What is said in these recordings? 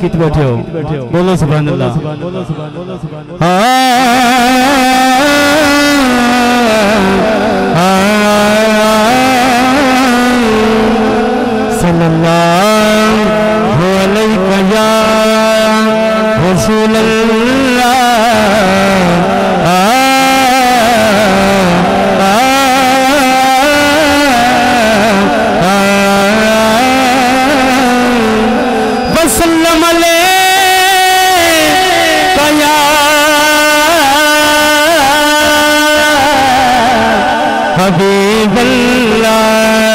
कित बैठे हो, बोलो सुभान अल्लाह। सल्लल्लाहु अलैहि या रसूल अल्लाह। वसल्लम अलैका या हबीब अल्लाह।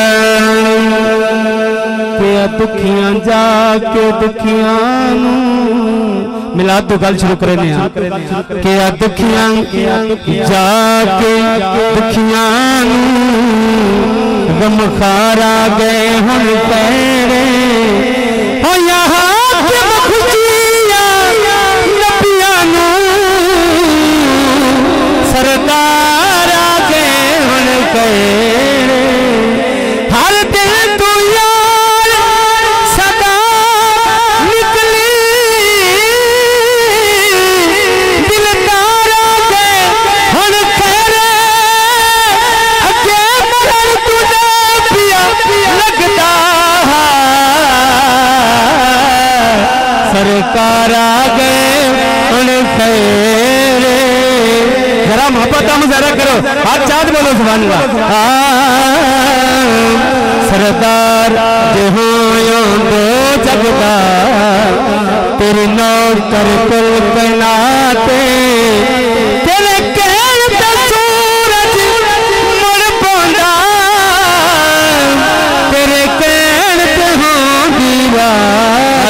दुखियां जाके दुखियां मिला तो गल शुरू करे कि दुखियां जाके दुखियां गम खारा गए हुन तेरे हो यहाँ के खुशियां नबियां सरदार आ गए हुन तेरे। हर दिल तू यार सदा निकली दिलदार आ गए हुन तेरे। अगे मरण तुझे पिया लगदा सरकार आ गए हुन तेरे। जरा मोहब्बत का मुजाहरा करो, हाथ चाँद बोलो सुभान अल्लाह। सरदार जहों दो जगदा तेरी नौकर कुल कहलाते। तेरे कहन पे सूरज मुड़ पौंदा, तेरे कहन पे हों दीवार।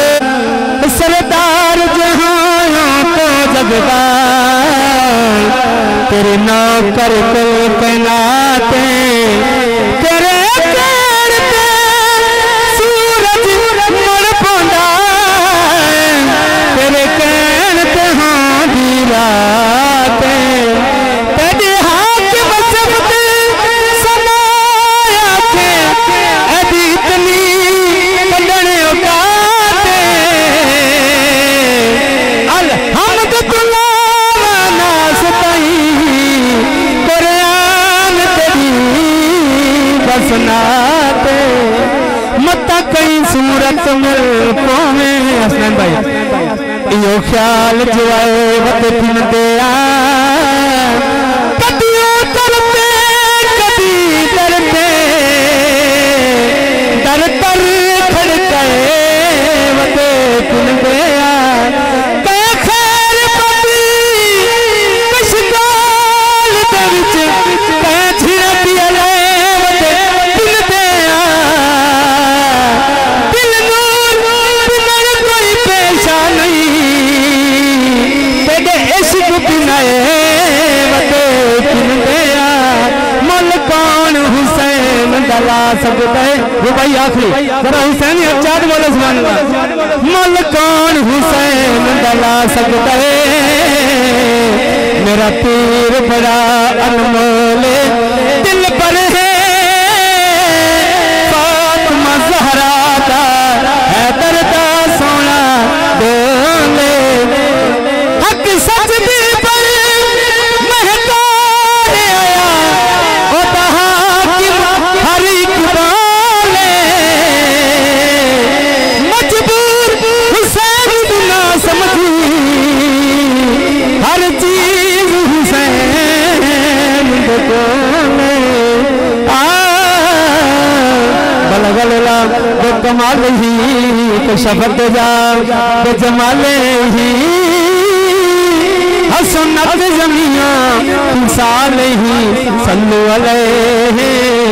सरदार जहां को जगदा तेरे नौकर को कहलाते। तेरे कहन पे सूरज मुड़ पौंदा, तेरे कहन पे हों दीवाते। तेरे हाथ बसत समाया थे अभी इतनी कदने उकाते। अलहम्द तुल्लाह नासतई कुरान तेरी बसनाते। मत कई सूरत मिल पावे हसन भाई यो ख्याल जुआए वत दिन दिया। कभी उतरते कभी डरते दर तर खड़काए वत दिन दिया। खैर पति कशगाल दे विच छिड़ती अले वत दिन दिया। दिल नूर बिना कोई पेशा नहीं, तेरे इश्क बिनाए वत दिन दिया। मुल कौन हुसैन दला सकता है वो भाई आखिरी जरा हुसैन चाँद बोलो सुभान अल्लाह। मुल कौन हुसैन दला सकता है, मेरा पीर बड़ा अनमोल दिल पर है। फातिमा ज़हरा दा हैदर दा सोना बोले। हक सच दी पर महका आया ओ हाकिम हर एक बोले। मजबूर हुसैन बिना समझी हर चीज हुसैन बोले। बलगला वो कमाल ही तो शफत जा तो जमाले ही हसनत जमिया इंसान ही सल्लु अलैहि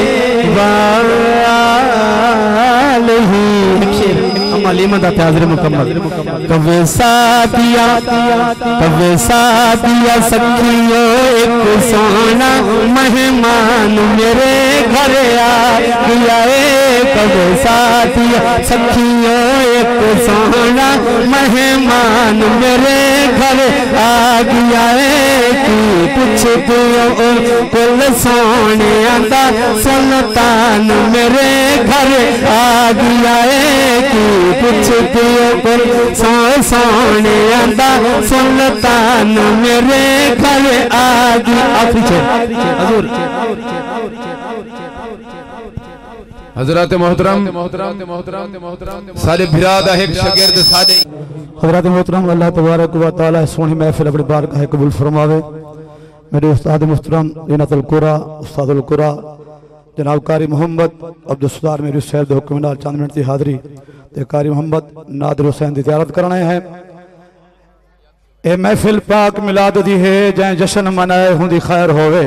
वालैहि। अलीमत हाज़िर मुकम्मल। कवे सादिया सखियो एक सोना मेहमान मेरे घर आ गया कब साथिया सखियों एक सोना मेहमान मेरे घर आ गया कि पूछते हो कुल सोने आंदा सुल्तान मेरे घर आ गया कि पूछते हो कुल सोने आंदा सुल्तान मेरे घर आ गया। हजरत मोहतरम सारे बिरादा एक शागिर्द सारे हजरत मोहतरम अल्लाह तबारक व तआला सोनी महफिल अपनी बारगाह कबूल फरमावे। मेरे उस्ताद मुहतरम इनातुल कुरा उस्तादुल कुरा जनाब कारी मोहम्मद अब्दुल सत्तार मेरी सैयद हुक्मनार चंद मिनट की हाज़री ते कारी मोहम्मद नादिर हुसैन की ज़ियारत करना है। ए महफिल पाक मिलाद दी है जै जश्न मनाए हुंदी खैर होवे।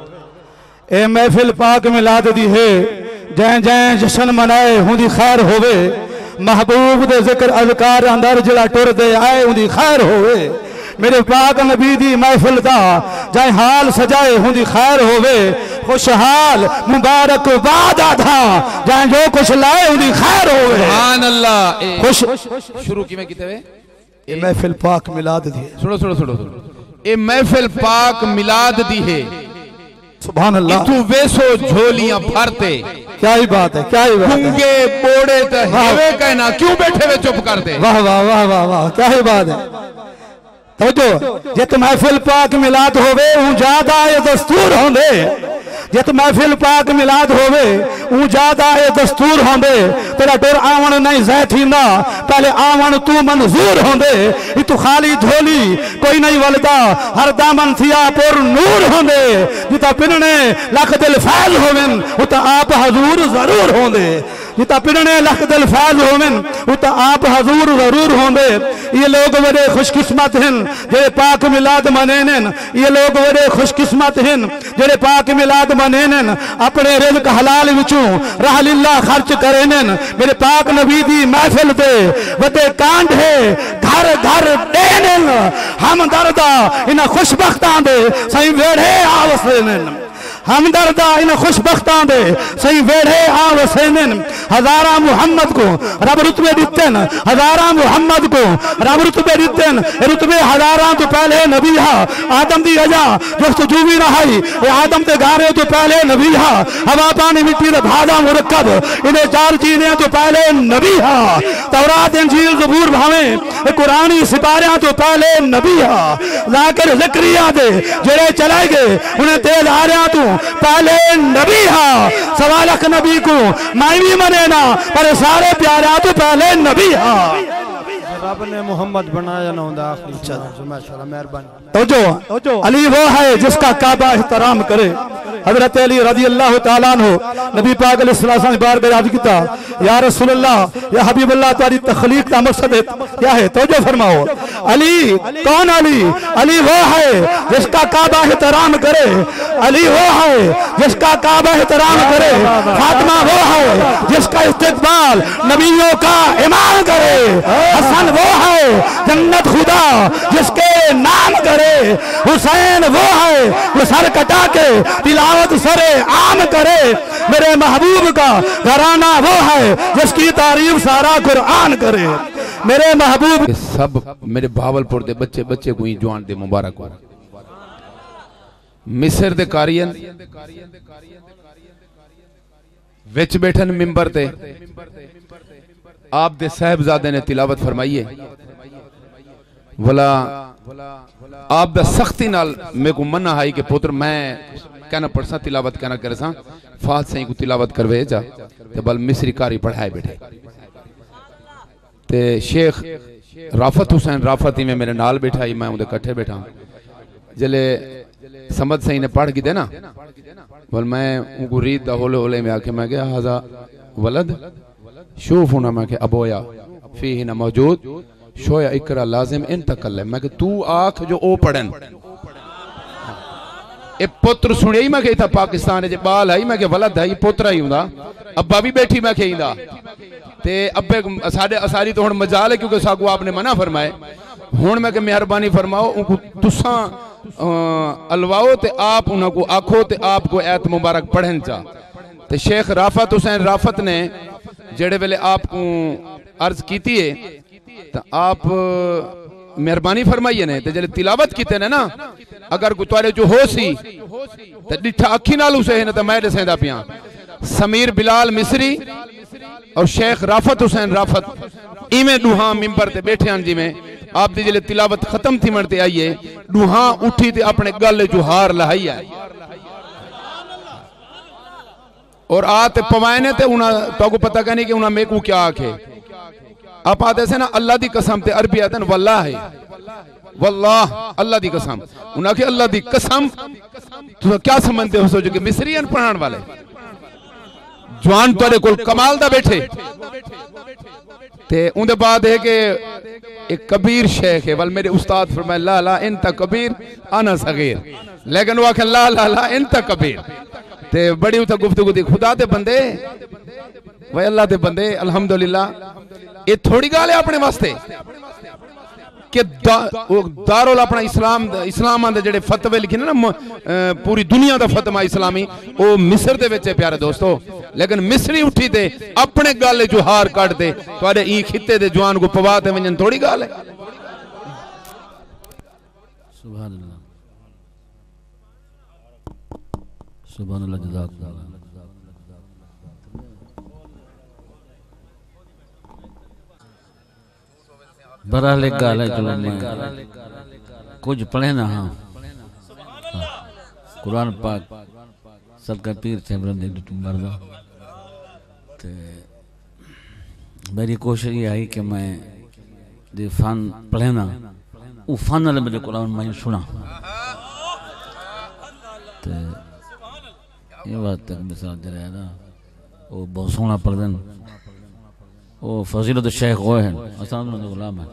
ए महफिल पाक मिलाद दी है जै जै जश्न मनाए हुंदी खैर होवे। महबूब दे जिक्र अज़कार अंदर जड़ा टुर दे आए उंदी खैर होवे। मेरे पाक नबी दी महफिल दा जै हाल सजाए हुंदी खैर होवे। खुशहाल मुबारक बाद आधा जै जो कुछ लाए उंदी खैर होवे। सुभान अल्लाह। खुश शुरू की मैं किते वे ए महफिल पाक मिलाद दी है। सुनो सुनो सुनो ए महफिल पाक मिलाद दी है। सुभान अल्लाह। तू वेसो झोलियां भरते क्या ही बात है, क्या ही बात है। गूंगे बोड़े तो हेवे कहना क्यों बैठे वे चुप करते। वाह वाह वाह वाह वाह क्या ही बात है। तो जो जित महफिल पाक मिलाद होवे ऊं ज्यादा ये दस्तूर होंदे। जित महफिल पाक मिलाद होवे ऊं ज्यादा ये दस्तूर होंदे। तेरा डर आवन नहीं जै थींदा पहले आवन तू मंजूर होंदे। तू खाली झोली कोई नहीं वलदा हर दामन थिया पुर नूर होंदे। जिता पिनने लख दिल फैल होवन उता आप हजूर जरूर होंदे। जिता पिनने लख दिल फैल होवन उता आप हजूर जरूर होंदे। ये लोग बड़े खुशकिस्मत हैं जेड़े पाक मिलाद मनेन। ये लोग बड़े खुशकिस्मत हैं जेड़े पाक मिलाद मनेन। अपने रिज़्क हलाल विचों राह लिल्लाह खर्च करेन। मेरे पाक नबी दी महफिल दे वडे कांड है घर घर देन। हम दर्दा इन खुशबख्तां दे सही वेड़े आवसेन। हम दर्दा इन खुशबख्तां दे सही वेड़े आवसेन। हजारा मुहम्मद को रब रुतबे दित्तन। हजारा मुहम्मद को रब रुतबे दित्तन। रुतबे हजारा तो पहले नबी हा आदम दी अजा जो जूवी रहाई आदम ते गारे तो पहले नबी हा। हवा पानी मिट्टी दे भादा मुरक्कब इन्हें चार चीजें तो पहले नबी हा। तौरात इंजील ज़बूर भावे कुरानी सितारियां तो पहले नबी हा। ज़ाकिर ज़करिया दे जेड़े चले गए उन्हें तेज आ रहा तू पहले नबी हा। सवा लख नबी को मैं भी मनेना पर सारे प्यारा तो पहले नबी हा। रब ने मोहम्मद बनाया ना होंदा आखिरी चल माशाल्लाह मेहरबानी। तो जो अली वो है जिसका काबा एहतराम करे। हजरत अली रज़ी अल्लाह तआला अन्हु नबी पाक अलैहि सल्लल्लाहु अलैहि बार अर्ज किया या रसूल अल्लाह या हबीब अल्लाह तुम्हारी तखलीक का मकसद क्या है। तो जो फरमाओ अली कौन अली। अली वो है जिसका काबा एहतराम करे। अली वो है जिसका काबा एहतराम करे। फातिमा वो है जिसका इस्तिकबाल नबियों का इमाम करे। हसन वो है जन्नत खुदा जिसके नाम करे। हुसैन वो है जो सर कटा के तिलावत सरे आम करे। मेरे महबूब का घराना वो है जिसकी तारीफ सारा कुरान करे। मेरे महबूब सब मेरे भावलपुर दे बच्चे बच्चे को ही जवान दे मुबारक हो। मिस्र दे कारियन विच बैठन मिंबर ते आप दे साहिबजादे ने तिलावत फरमाई है। वला आप दा सख्ती नाल मेरे को मना है कि पुत्र मैं कहना पड़सा तिलावत कहना करे सा फात सही को तिलावत करवे जा ते बल मिस्री कारी पढ़ाए बैठे ते शेख राफत हुसैन राफती में मेरे नाल बैठा ही मैं उनके कट्ठे बैठा जले समझ सही ने पढ़ की दे ना बल मैं उनको रीत दा होले होले में आके मैं गया हाजा वलद शूफ होना मैं के अबोया फी ही ना मौजूद शोया इकरा लाजिम इन तकल्ले मैं के तू आख जो ओ पढ़न ए पुत्र सुने ही मैं के था पाकिस्तान जे बाल है मैं के वलद है पुत्र ही हुंदा अब्बा भी बैठी मैं के इंदा ते अब्बे साडे असारी तो हुन मजाल है क्योंकि सागो आपने मना फरमाए हुन मैं के मेहरबानी फरमाओ उनको तुसा अलवाओ ते आप उनको आखो ते आपको ऐत मुबारक पढ़न चा। ते शेख राफत हुसैन राफत ने जेड़े वेले आपको अर्ज कीती है तो आप मेहरबानी फरमाइए ने ते जेले तिलावत कीते ने ना अगर गुत्वारे जो हो सी ते डिठा अखी नाल उसे न ते मैं दसेंदा पिया समीर बिलाल मिस्री और शेख राफत हुसैन राफत इवें दुहा मिंबर ते बैठे हैं जिवें आप दी जेले तिलावत खत्म थी मनते आइए दुहा उठी ते अपने गल जो हार लहाई है और आते पवाने ते उना तो पता कहनी कि उना मेकू क्या आखे आप आते से ना अल्लाह दी कसम ते अरबी आते वल्लाह है वल्लाह अल्लाह दी कसम उन्हें आखे अल्लाह दी कसम तुम क्या समझते हो सोचो कि मिस्रियन पढ़ाने वाले जवान तेरे कोल कमाल दा बैठे ते उनके बाद है कि एक कबीर शेख है वल मेरे उस्ताद फरमाए ला ला इन तक कबीर आना सगीर लेकिन वो आखे ला ला ला इन तक कबीर ते बड़ी उत गुफ्तगू दी खुदा दे बंदे वे अल्लाह दे बंदे अल्हम्दुलिल्लाह ये थोड़ी गाल है अपने वास्ते कि दारुल अपना इस्लाम दे जेड़े फतवे लिखे ना पूरी दुनिया दा फतवा इस्लामी वो मिस्र दे विच है प्यारे दोस्तों लेकिन मिस्री उठी ते अपने गल जो हार काट दे तुहाडे ई खिते दे जवान को पवा ते वंजन थोड़ी गाल है। सुभान अल्लाह सुभान अल्लाह जज़ाकल्लाह। बहरहाल एक गाल है चलो मैं कुछ पढ़े ना हाँ कुरान पाक सदका पीर से मरदा ते मेरी कोशिश ये आई कि मैं जो फन पढ़े ना वो फन वाले मेरे कुरान मैं सुना ते ये बात तक मिसाल दे रहा है ना वो बहुत सोहना पढ़दन वो फजीलत शेख वो है आसान गुलाम है।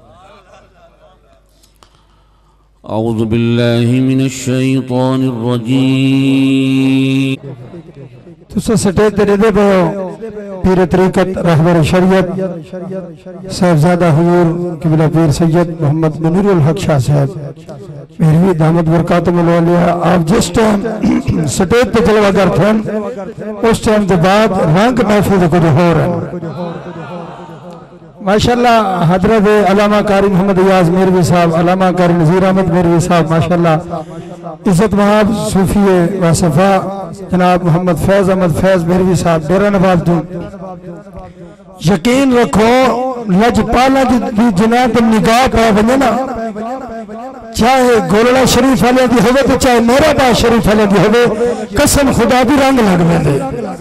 औज़ु बिल्लाहि मिनश शैतानिर रजीम। तुसा स्टेज ते दे पे पीर तरीकत रहबर शरीयत साहबजादा हुजूर किबला पीर सैयद मोहम्मद मुनीरुल हक शाह साहब मेहरवी दामद बरकातुहुल औलिया आप जिस टाइम स्टेज पे जलवा करते हैं उस टाइम के बाद रंग महफूज कुछ हो रहा है माशाल्लाह। हजरत अल्लामा कारी मोहम्मद याज मेरवी साहब अल्लामा कारी नज़ीर अहमद मेरवी साहब माशाल्लाह इज्जत महाब सूफी व सफ़ा जनाब मोहम्मद फैज़ अहमद फैज़ मेरवी साहब डेरा नवाब दूं यकीन रखो लजपाला दी जिना ते निगाह पै वने ना चाहे गोलड़ा शरीफ वाले दी होवे तो चाहे मेरा बात शरीफ वाले दी होवे कसम खुदा भी रंग लग वेंदे।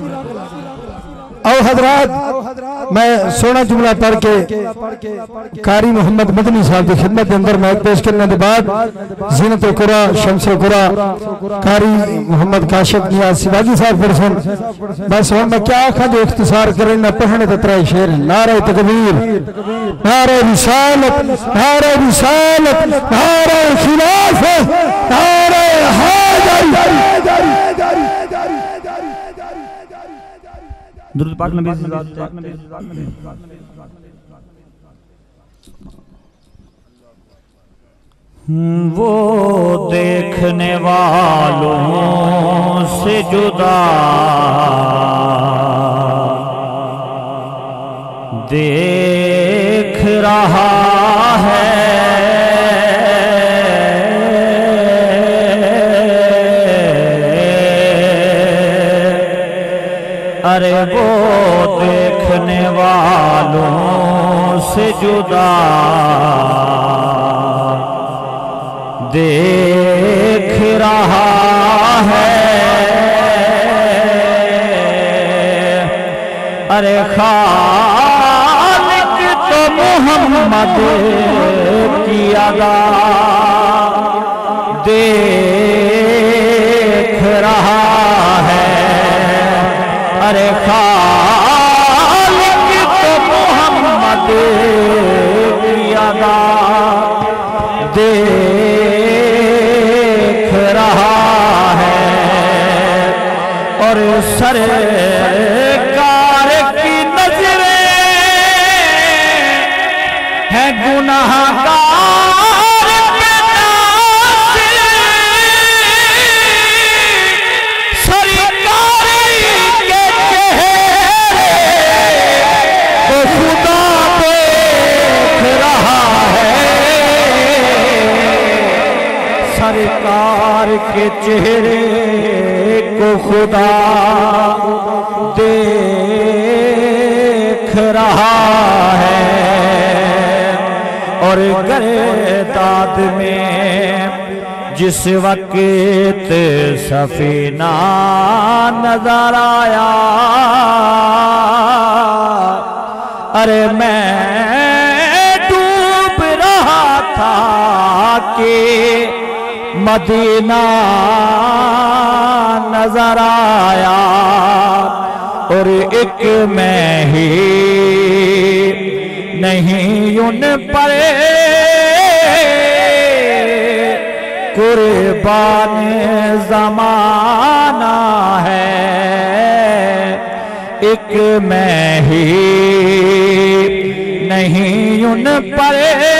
आओ हजरात मैं सोना जुमला पढ़ के कारी मोहम्मद मदनी साहब की खिदमत के अंदर मैं पेश करने के बाद ज़ीनत कुरा शम्स कुरा कारी मोहम्मद काशिफ नियाज शिवाजी साहब परसन बस हम मैं क्या आखा जो इख्तिसार करें ना पढ़ने तो तरह शेर नारे तकबीर नारे रिसालत नारे खिलाफत नारे हैदरी दुरूद पाक नबी वो देखने वालों से जुदा देख रहा है अरे वो देखने वालों से जुदा देख रहा है अरे खालिक तो मोहम्मद की अदा देख रहा है अरे खालिक तो मोहम्मद की अदा देख रहा है और सरकार की नजरें है गुनाहगार के नाज़िर के चेहरे को खुदा देख रहा है और गर्दाद में जिस वक्त सफीना नजर आया, अरे मैं डूब रहा था कि मदीना नजर आया और एक मैं ही नहीं उन पर कुर्बान ज़माना है, एक मैं ही नहीं उन पर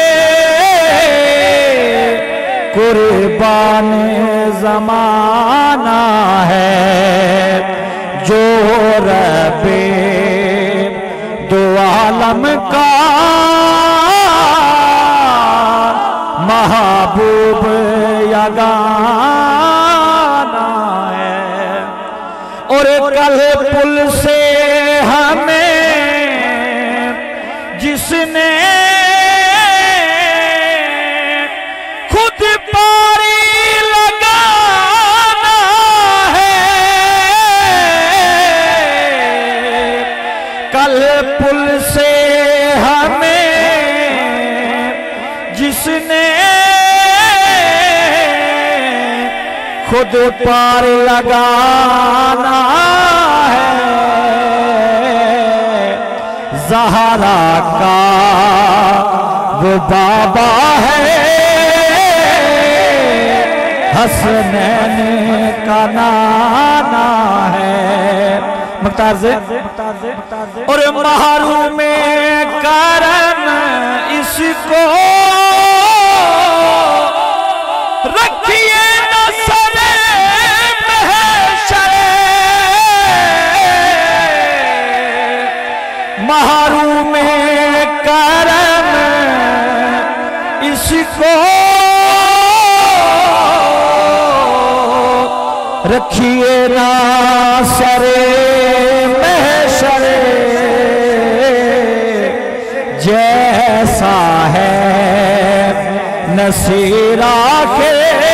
कुर्बान ज़माना है। जो रब्बे दो आलम का महबूब यगाना है और कल पुल से हमें जिसने खुद पारी लगाना है, कल पुल से हमें जिसने खुद पार लगाना है, ज़हरा का वो बाबा है, हसनैन का नाना है। मुख्तार से और महरूम करम इसको रखिए महरूम करम इसको रखिए ना सरे महशरे, जैसा है नसीरा के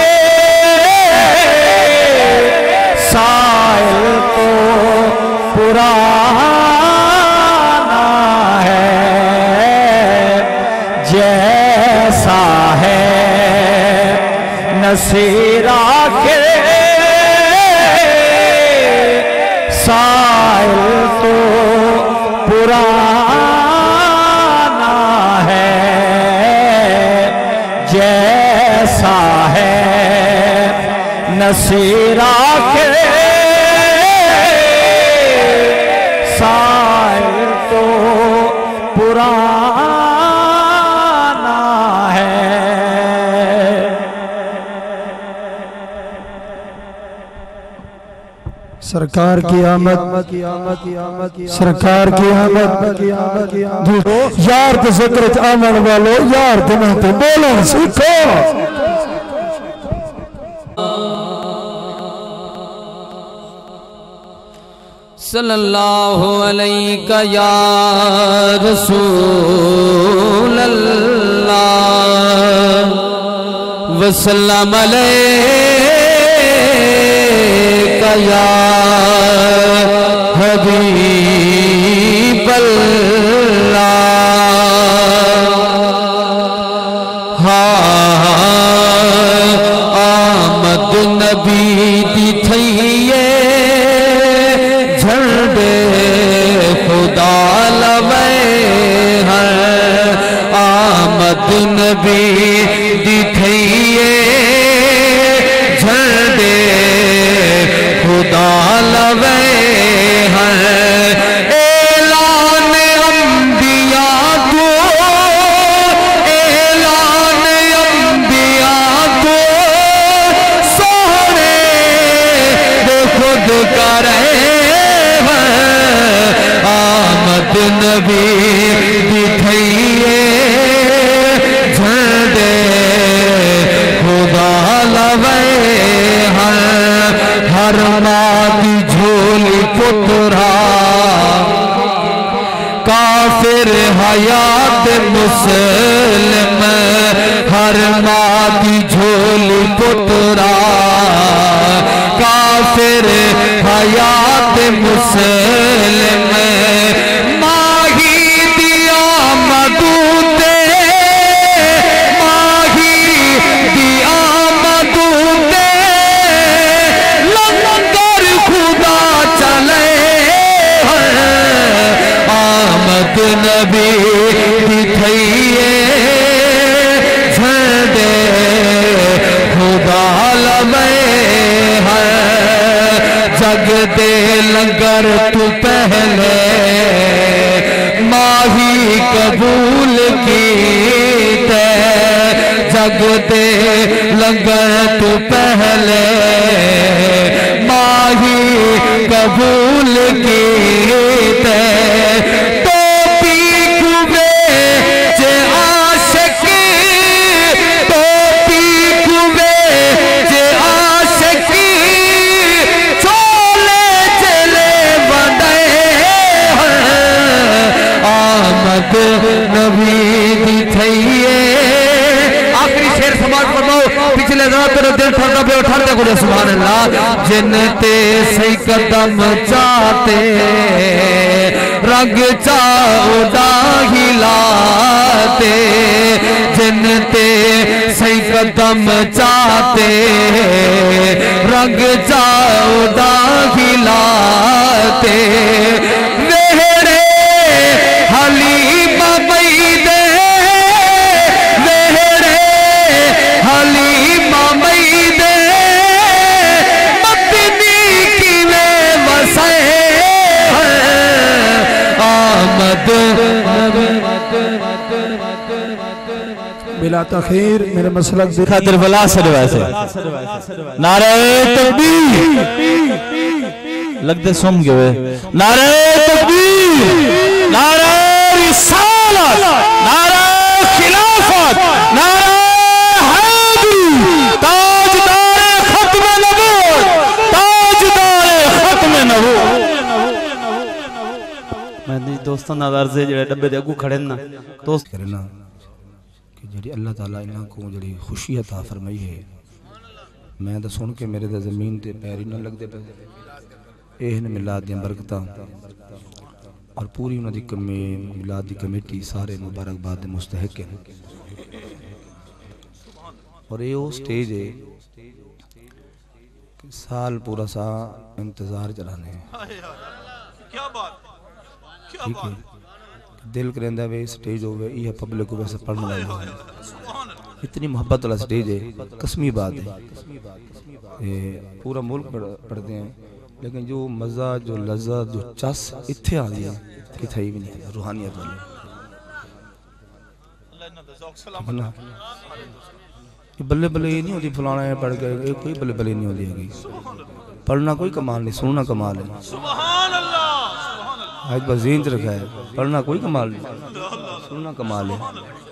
साइल को पुराना है, जैसा है नसीरा के साइल तो पुराना है, जैसा है नसीरा के साइल तो पुराना है। सरकार की आमद, सरकार की आमद, यार तो जिक्र आमन वालों यार तुम्हें तो बोलन सीखो। सल्लल्लाहु अलैका या रसूल अल्लाह वसल्लम अलैका या हबीब अल्लाह। आमद नबी दी थईए झंडे खुदा लवे हैं, आमद नबी दी थईए झंडे खुदा लवे हैं। ऐलान अंबिया को, ऐलान अंबिया को सोहरे दे खुद करे आमद नबी दिखाइए झंडे खुदा लवे हर माँ की झोली पुत्रा काफिर हयात मुस्लिम हर माँ की झोली पुत्रा काफिर हयात मुस्लिम माही दिया मदूते माही दिया मदूते लंगर खुदा चले आमद नबी दिखइए झंडे खुदा लबे है जग दे लंगर तू पहले माही कबूल की ते जग दे लंगर तू पहले माही कबूल की ते नबी दी थइए आखिरी शेर समाज फरमाओ पिछले रात रो दिल ठंडा पे उठाते को सुभान अल्लाह जिनते सही कदम चाहते रंग चाउदा हिलाते जिनते सही कदम चाहते रंग चाउदा हिलाते हलीमा मैदे वेहरे हलीमा मैदे मदनी की वे वसे आमद बिला तखीर मेरे मसलक खातिर बला सदवासे नारे तकबीर लगते सुन गए नारे तकबीर नारे रिसालत नारे खिलाफत नारे हैदरी ताजदार खत्म नबूवत ताजदार खत्म नबूवत मैं दोस्तों नादार से जेड़े डब्बे दे अगू खड़े ना दोस्त करना कि जेड़ी अल्लाह ताला इन्हां को जेड़ी खुशी अता फरमाई है मैं तो सुन के मेरे ते जमीन ते पैर ही ना लगदे पे एहन मिलाद दी बरकतां और पूरी उन्होंने मिलाद की कमेटी सारे मुबारकबाद के मुस्तहक हैं और ये वो स्टेज है कि साल पूरा सा इंतजार चलाने ठीक है दिल करेंदा वे स्टेज होवे ये पब्लिक को वैसे पढ़ने वाला है इतनी मोहब्बत वाला स्टेज है कसमी बात है पूरा मुल्क पढ़ते हैं लेकिन जो मज़ा जो लज्जत जो चस इत्थे आ गया कि थई भी नहीं रूहानियत वाले बल्ले बल्ले ये नहीं होती फलाना है पढ़ के कोई बल्ले बल्ले नहीं होती है पढ़ना कोई कमाल नहीं सुनना कमाल है आज बस ज़हन रखा है पढ़ना कोई कमाल नहीं सुनना कमाल है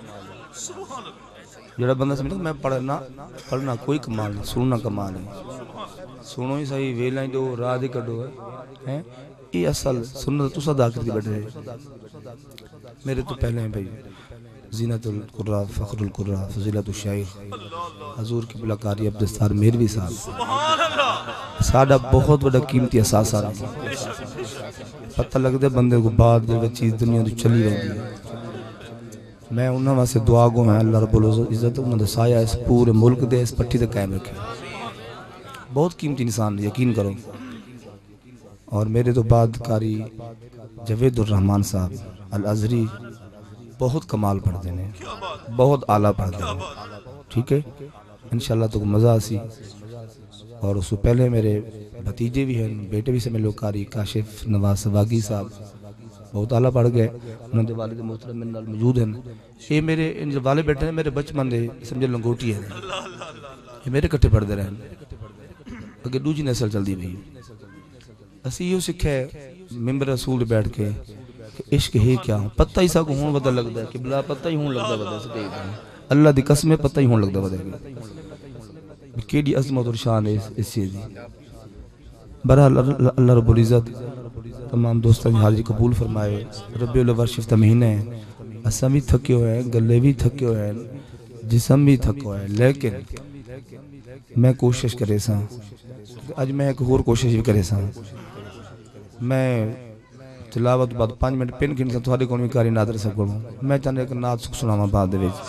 जरा बंदा समझ मैं पढ़ना कोई कमाल नहीं सुनना कमाल है सुनो ही सही वेला दो रात ही कटो है ये असल सुनना तो सदा करके बैठे मेरे तो पहले हैं भाई ज़ीनतुल कुर्रा फ़ख्रुल कुर्रा फ़ज़ीलतुल शाइख़ हजूर की मुलाकारी अब्दुस्तार मेरवी साहब साडा बहुत बड़ा कीमती असासा पता लगता बंदे को बाद चीज़ दुनिया तो चली रही है मैं उन्होंने वास्ते दुआ गो मैं अल्लाह रब्बुल इज़्ज़त उन्होंने साया इस पूरे मुल्क दे इस पट्टी तक कायम रखे बहुत कीमती इंसान यकीन करो और मेरे तो बाद कारी जवेदुर रहमान साहब अल अज़हरी बहुत कमाल पढ़ते हैं बहुत आला पढ़ते हैं ठीक है इंशाल्लाह तो मज़ा आसी और उससे पहले मेरे भतीजे भी हैं बेटे भी से मेरे लोग कारी काशिफ नवाज सवागी साहब बहुत आला पढ़ गए उन्होंने वालिद मोहतरम मेरे नाल मौजूद हैं ये मेरे इन वाले बेटे ने मेरे बचपन दे समझे लंगोटी है ये मेरे कट्ठे पढ़ते रहे अगे दूजी नस्ल चलती पई असी यो सीखे मिंबर रसूल बैठ के इश्क है क्या पता ही सा को होने पता लगता है कि बिला पता ही होने लगता है अल्लाह दी कसम पता ही होने लगता है केडी अजमत और शान है इस चीज दी बहरहाल अल्लाह रब्बुल इज़्ज़त तमाम दोस्तों की हाज़िरी कबूल फरमाए। रब्बिउल अव्वल शिफ़ दा महीना है, असां भी थके हुए हैं, गले भी थके हुए हैं, जिस्म भी थका हुआ है, लेकिन मैं कोशिश करे सा अज मैं एक होर कोशिश भी करे सा मैं तिलावत बाद 5 मिनट पिन गिन थोड़े को भी कारी नादर सकूँ। मैं चाहता एक नात सुनावा बाद दे विच।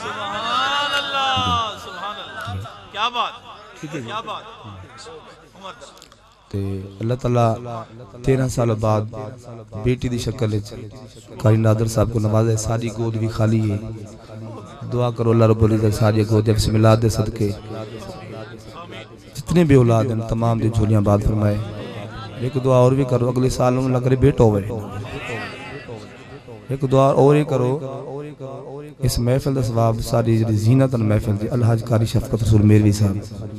क्या बात, क्या बात। ते अल्लाह ताला 13 साल बाद बेटी दी शक्ल कारी नादर साहब को नवाजे। सारी गोद भी खाली है, दुआ करो अल्लाह रब्बुल इज़्ज़त सारी गोद बिस्मिल्लाह दे सदके जितने भी औलाद हैं तमाम दी झोलियां बात फरमाए। एक दुआ और भी करो, अगले साल में लग रही बेटा होवे। एक दुआ और ही करो, इस महफिल दा सवाब सारी जी जीनत महफिल दी अलहाज कारी शफकत रसूल मेरवी साहब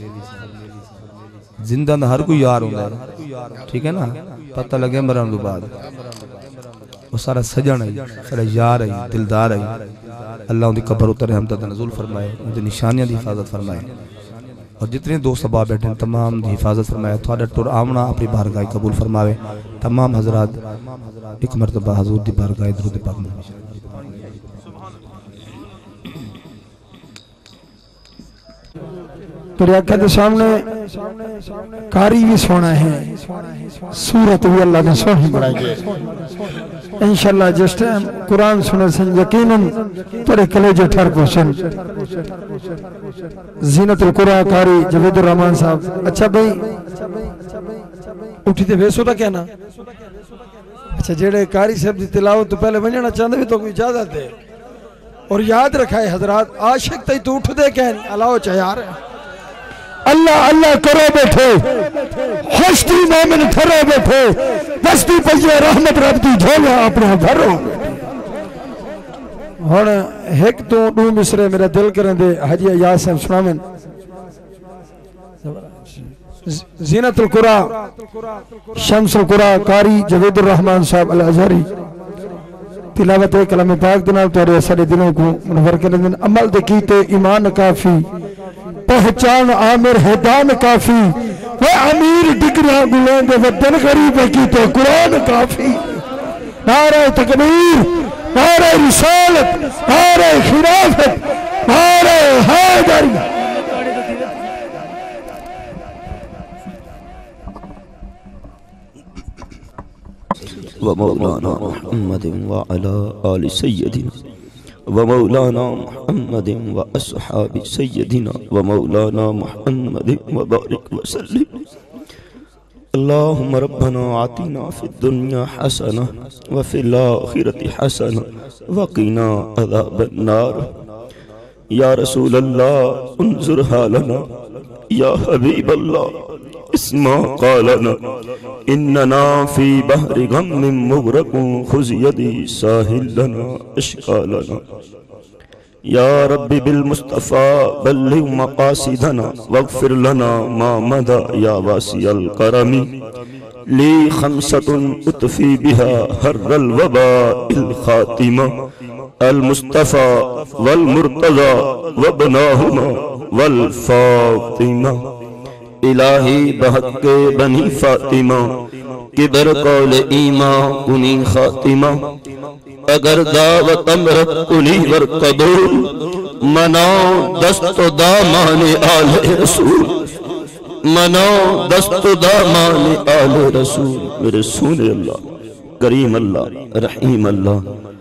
जिंदा ना हर कोई यार होता है, ठीक है ना, पता लगे मरण तो बाद वो सारा सजन है, सारा यार है, दिलदार है। अल्लाह उनकी कब्र उतर रहमत नज़ुल फरमाए, उनकी निशानियां की हिफाजत फरमाए और जितने दोस्त अहबाब बैठे हैं तमाम की हिफाजत फरमाए। थोड़ा टुर आमना अपनी बारगाह कबूल फरमावे। तमाम हजरात एक मरतबा हजूर की बारगाह दरूद पाक में तेरे आका के सामने कारी भी सोना है, सूरत भी अल्लाह ने सोनी बनाई है। इंशाअल्लाह जिस टाइम कुरान सुने सन यकीनन तेरे कलेजे ठर पोसन। जीनतुल कुरान कारी जवेदुर रहमान साहब। अच्छा भाई उठी ते वेसो ता कहना। अच्छा जेड़े कारी साहब की तिलावत तो पहले वंजना चाहते भी तो कोई इजाजत है और याद रखाए हजरात आशिक तई तो उठ दे कहन अलाओ चा यार अल्लाह अल्लाह करो बैठे खुशती मोमिन ठहरो बैठे दस्ती पइए रहमत रब दी झोला अपना भरो। हुण एक तो दो मिसरे मेरा दिल करन दे हाजी अयाज साहब सुनावन। जीनतुल कुरा शम्सुल कुरा कारी जवेदुर रहमान साहब अल अज़हरी तिलावत कलाम पाक दे नाल तोरे सारे दिलों को मुनव्वर कर देन। अमल दे कीते ईमान काफी पहचान आमिर हैदान काफी वो अमीर डिगरा गुलाम दे वतन गरीब की तो कुरान काफी। नारे तकबीर, नारे रिसालत, नारे खिलाफत, नारे हैदरी। व मौलाना मुहम्मद व अला आलि सय्यदिना व मौलाना मुहम्मद व अस्हाबि सय्यदिना व मौलाना मुहम्मद व बारिक व सल्लिम। अल्लाहुम्मा रब्बना आतिना फिद दुनिया हसना व फिल आखिरति हसना व क़िना अज़ाबन नार। या रसूल अल्लाह उन्जुर हालना, या हबीब अल्लाह इस्मा क़ालना, इन्नना फी बहरि गम्मिन मुग़रक़ून खुज़ यदी साहिल लना इश्क़ालना। या रब्बी बिल मुस्तफ़ा बल्लिग़ मक़ासिदना वग़फ़िर लना मा मदा या वासिअल करमी। ली खमसतुन उतफ़ी बिहा हर्रल वबाइल ख़ातिमा अल मुस्तफ़ा वल मुर्तज़ा वबनाहुमा वल फ़ातिमा। इलाही बहक़्क़े बनी फ़ातिमा किबर कौल ईमा कुनी ख़ातिमा। अगर दावत अमरत कुली वर कबूल मनाओ दस्तो दामाने आले रसूल, मनाओ दस्तो दामाने आले रसूल। मेरे सोने अल्लाह करीम अल्लाह रहीम अल्लाह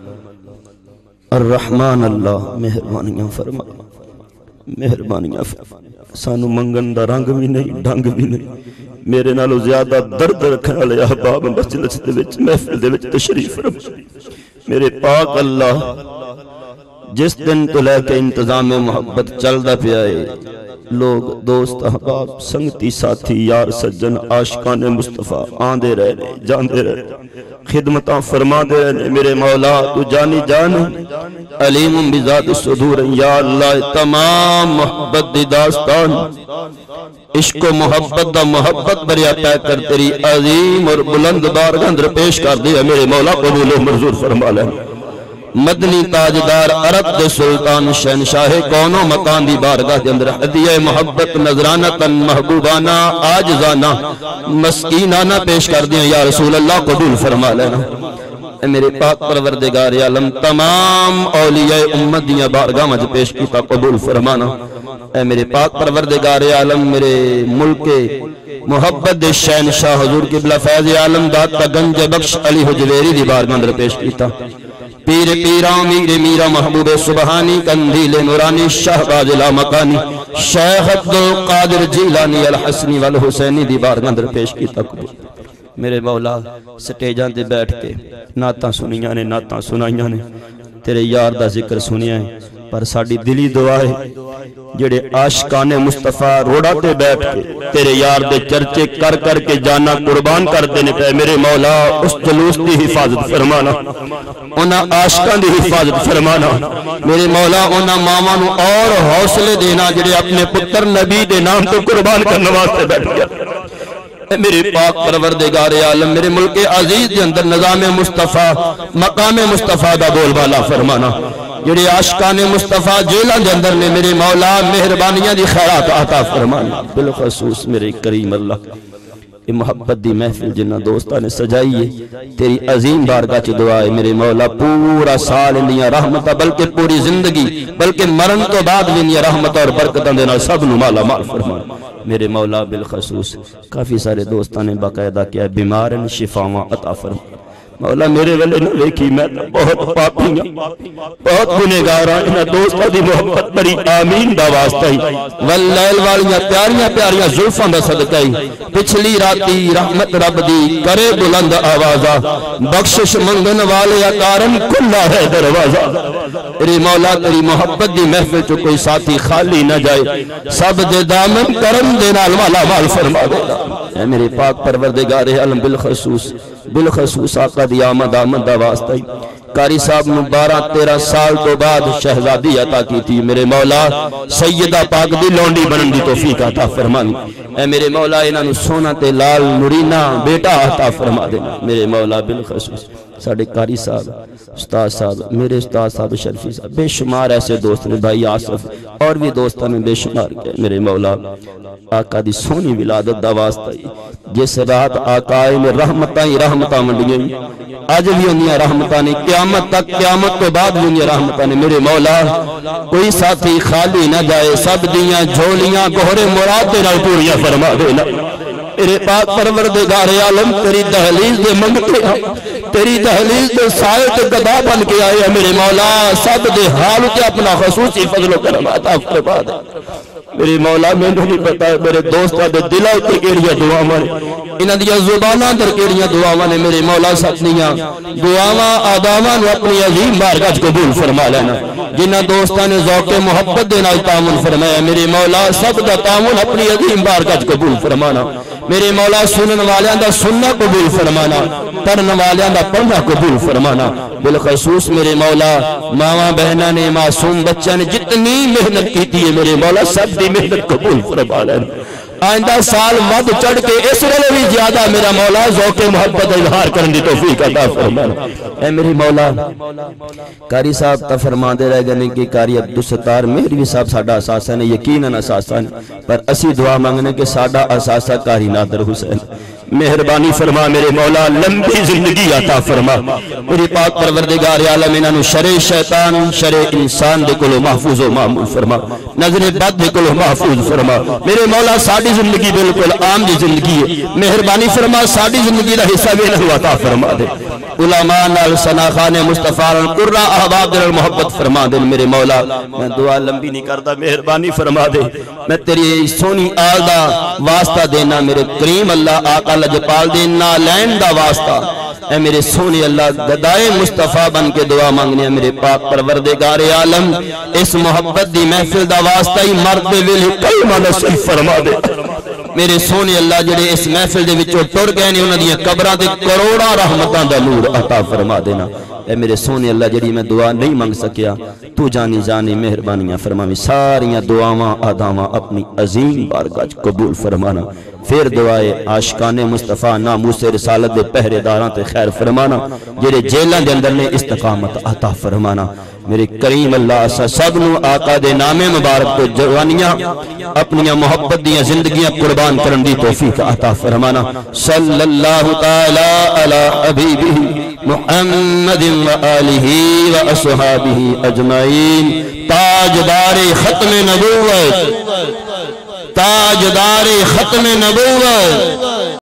अर्रहमान अल्लाह मेहरबानियां फरमा, मेहरबानियां फरमा। सानू मंगन दा रंग भी नहीं ढंग भी नहीं। मेरे नालों ज्यादा दर्द रखने वाले अहबाब मजलिस दे विच महफिल दे विच तशरीफ फरमा। मेरे पाक अल्लाह जिस दिन तो लेके इंतजाम मोहब्बत चलदा पिया है, लोग दोस्त अहबाब संगती साथी यार सज्जन आशिकान मुस्तफा आंदे रहे जांदे रहे खिदमतां फरमादे रहे। मेरे मौला तू जानी जान अलीम बिज़ात सुदूर। या अल्लाह तमाम मोहब्बत दी दास्तान इश्क मोहब्बत दा मोहब्बत बरिया तय कर तेरी अजीम और बुलंद बारगाह अंदर पेश कर दिया। मेरे मौला कबूल मंजूर फरमा ले। मदनी ताजदार अरब दे सुल्तान शहनशाह कौनो मकान दी बारगाह के अंदर हदिया मोहब्बत नजराना तन महबूबाना आजजाना मस्कीनाना पेश कर दिया। या रसूल अल्लाह कबूल फरमा लेना। मेरे पाक परवरदिगार आलम तमाम औलिया उम्मत दियां बारगाह में पेश किया, कबूल फरमाना। ए मेरे पाक परवरदिगार आलम मेरे मुल्क मोहब्बत दे शहनशाह हुजूर किबला फैज़ आलम दाता गंज बख्श अली हुजवेरी दी बारगाह अंदर पेश किया। पीर पीरा मीर मीरा महबूब सुबहानी कंदील नूरानी शाहबाज ला मकानी शेख अब्दुल कादिर जिलानी अल हसनी वल हुसैनी दी बारगाह अंदर पेश किया। मेरे मौला स्टेजां ते बैठ के नातां सुनियां ने, नातां सुनाइयां ने, तेरे यार दा जिक्र सुनिया है, पर साडी दिली दुआ है जेड़े आशिकाने मुस्तफा रोड़ा ते बैठ के तेरे यार दे चर्चे कर कर के जाना कुर्बान कर देने पे मेरे मौला उस जुलूस की हिफाजत फरमाना, उन्हां आशिकां दी हिफाजत फरमाना। मेरे मौला उन्हां मावां नूं और हौसले देना जेड़े अपने पुत्र नबी दे नाम तो कुर्बान करने वास्ते बैठ गए। मेरे पाक परवरदिगार आलम मेरे मुल्क अजीज के अंदर निजाम मुस्तफा मकाम मुस्तफा दा बोलबाला फरमाना। जेड़े आशिकाने मुस्तफा जेलों के अंदर ने मेरे मौला मेहरबानियां दी खैरात अता फरमाना। बिलखसूस मेरे करीम अल्लाह ये मोहब्बत दी महफिल जिन्ना दोस्तां ने सजाई है तेरी अजीम बारगाह च दुआ है मेरे मौला पूरा साल इंदियां रहमतां बल्कि पूरी जिंदगी बल्कि मरण तो बाद भी इंदियां रहमतां और बरकतां दे नाल सब नूं माला माल फरमा। मेरे मौला बिलखसूस काफ़ी सारे दोस्तों ने बाकायदा किया बीमार ने शिफावां अता फरमा। मौला मेरे वाले न वेखी मैं बहुत पापी हाँ, बहुत गुनेगार हाँ, इन्हां दोस्तां दी मोहब्बत बड़ी आमीन दा वास्ता ही वल्लैल वालियां प्यारियां प्यारियां जुल्फां दा सदका ही पिछली राती रहमत रब दी करे बुलंद आवाज़ा बख्शिश मंगन वाले कारण खुला है दरवाजा। तेरी मौला तेरी मोहब्बत दी महफिल च कोई साथी खाली न जाए, सब दे दामन करम दे नाल माला माल फरमा देना। ऐ मेरे पाक परवरदिगार आलम बिलखसूस आका दी आमद दा वास्ता ही कारी साहब नूं 12-13 साल तो बाद शहजादी अता की थी। मेरे मौला सैयदा पाक दी लौंडी बनन दी तौफीक अता फरमानी। ऐ मेरे मौला इन्हां नूं सोना ते लाल नूरीना बेटा अता फरमा देना। मेरे मौला बिलखसूस साडे कारी साहब उस्ताद साहब मेरे उस्ताद साहब शर्फी साहब बेशुमार ऐसे दोस्त ने, भाई आसफ और भी दोस्तों ने बेशुमार किया। मेरे मौला आका दी सोहनी विलादत दा वास्ता जिस रात आकाए ने रहमतां ही रहमतां मंडियां अज भी उन्दियां रहमतां ने क़यामत तक क़यामत तो बाद भी उन्दियां रहमतां ने। मेरे मौला कोई साथी खाली ना जाए, सब दियां झोलियां गोहरे मुराद दे नाल पूरियां फरमा देना। मेरे पाक परवरदिगार आलम तेरी दहलीज दे मंगते हैं, तेरी दहलीज दे साए ते गदा बन के आए हैं। मेरे मौला सब दे हाल ते अपना खसूसी फजलो करम अता फरमा दे। मेरे मौला मैनू नहीं पता मेरे दोस्तों के दिलों उत्ते केड़ियां दुआवां ने, इन्हां दियां ज़ुबानां अंदर केड़ियां दुआवां ने। मेरे मौला सपनियां दुआवां आदावां नूं अपनी अजीम बारगाह च कबूल फरमा लेना। जिन्हां दोस्तां ने ज़ौक़े मोहब्बत दे नाल तामुन फरमाया मेरे मौला सब दा तामुन अपनी अजीम बारगाह च कबूल फरमाना। मेरे मौला सुनन वालियां दा सुनना कबूल फरमाना, पढ़न वालियां दा पढ़ना कबूल फरमाना। बिलखसूस मेरे मौला मावा बहना ने मासूम बच्चा ने जितनी मेहनत की है मेरे मौला सब दी मेहनत कबूल फरमा लेना। आइंदा साल वध चढ़ के इस वेले भी ज्यादा मेरा मौला ज़ौक़े मोहब्बत का इजहार करने की तौफीक अता फरमाना। ऐ मेरे मौला कारी साहब ता फरमाते रह गए कि कारी अब्दुल सत्तार मेहरवी साहब साडा असासा ने, यकीनन असासा ने, पर असी दुआ मंगने कि साडा असासा कारी नादर हुसैन। मेहरबानी फरमा मेरे मौला लंबी जिंदगी अता फरमा। मेरे पाक परवरदिगार आलम इन्हां नूं शरे शैतान शरे इंसान दे कोलों महफूज व मामूल फरमा, नजरे बद दे कोलों महफूज फरमा। मेरे मौला साडी जिंदगी बिल्कुल आम दी जिंदगी है, मेहरबानी फरमा साडी जिंदगी दा हिस्सा भी इन्हां नूं अता फरमा दे। उलमा नाल सनाखाने मुस्तफा नाल कुर्रा अहबाब दे नाल मोहब्बत फरमा दे। मेरे मौला मैं दुआ लंबी नहीं करदा, मेहरबानी फरमा दे। मैं तेरी सोहनी आल दा वास्ता देना मेरे करीम अल्लाह आका लजपाल दे नालैन दा वास्ता। ऐ मेरे सोने अल्लाह गदाए मुस्तफा बन के दुआ मांगने मेरे पाक परवरदिगार आलम इस मोहब्बत दी महफिल दा वास्ता ही मर्द वेले कलमा नसीब फरमा दे। मेरे सोने अल्लाह जेड़े इस महफिल दे विचों टुर गए ने उन्हां दियां कबरां ते करोड़ां रहमतां दा नूर अता फरमा देना। ऐ मेरे सोने अल्लाह जेड़ी मैं दुआ नहीं मंग सकिया तू जानी जानी मेहरबानियां फरमावी, सारियां दुआवां आदावां अपनी अजीम बारगाह च कबूल फरमाना। फिर दुआए आशिकाने मुस्तफा नामूसे रिसालत दे पहरेदारां ते खैर फरमाना, जेड़े जेलां दे अंदर ने इस्तकामत अता फरमाना। मेरे करीम अल्लाह सब नू आका दे नामे मुबारक तो जवानियां अपनियां मोहब्बत दियां जिंदगियां कुर्बान करन दी तौफीक अता फरमाना। सल्लल्लाहु तआला अला हबीबिही मुहम्मदिन व आलिही व अस्हाबिही अजमाइन। ताजदारे खत्म नबुव्वत, ताजदारे खत्म नबुव्वत,